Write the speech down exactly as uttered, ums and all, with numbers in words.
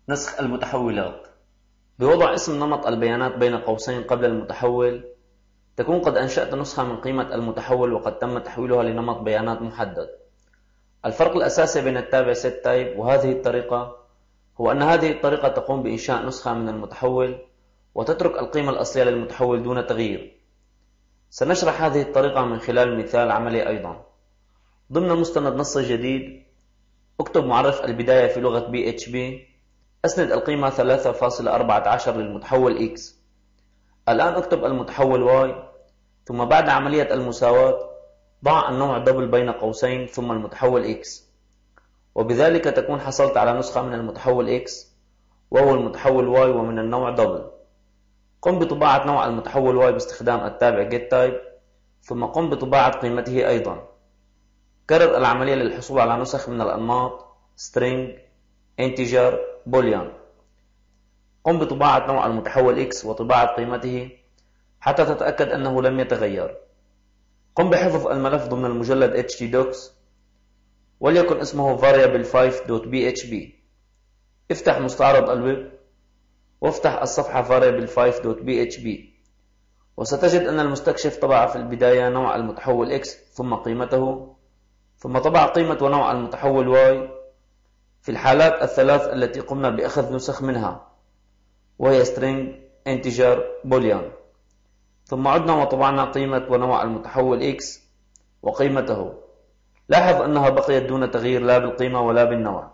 نسخ المتحولات. بوضع اسم نمط البيانات بين قوسين قبل المتحول، تكون قد أنشأت نسخة من قيمة المتحول وقد تم تحويلها لنمط بيانات محدد. الفرق الأساسي بين التابع setType وهذه الطريقة هو أن هذه الطريقة تقوم بإنشاء نسخة من المتحول وتترك القيمة الأصلية للمتحول دون تغيير. سنشرح هذه الطريقة من خلال مثال عملي أيضا. ضمن مستند نصي جديد، اكتب معرف البداية في لغة بي إتش بي، أسند القيمة ثلاثة فاصلة أربعة عشر للمتحول X. الآن اكتب المتحول Y، ثم بعد عملية المساواة ضع النوع دبل بين قوسين ثم المتحول X، وبذلك تكون حصلت على نسخة من المتحول X وهو المتحول Y ومن النوع دبل. قم بطباعة نوع المتحول Y باستخدام التابع getType، ثم قم بطباعة قيمته أيضا. كرر العملية للحصول على نسخ من الأنماط string، integer، boolean. قم بطباعة نوع المتحول X وطباعة قيمته حتى تتأكد أنه لم يتغير. قم بحفظ الملف ضمن المجلد htdocs وليكن اسمه variable five دوت بي إتش بي. افتح مستعرض الويب وافتح الصفحة variable five دوت بي إتش بي، وستجد أن المستكشف طبع في البداية نوع المتحول X ثم قيمته، ثم طبع قيمة ونوع المتحول Y في الحالات الثلاث التي قمنا بأخذ نسخ منها، وهي string، integer، boolean. ثم عدنا وطبعنا قيمة ونوع المتحول X وقيمته. لاحظ أنها بقيت دون تغيير لا بالقيمة ولا بالنوع.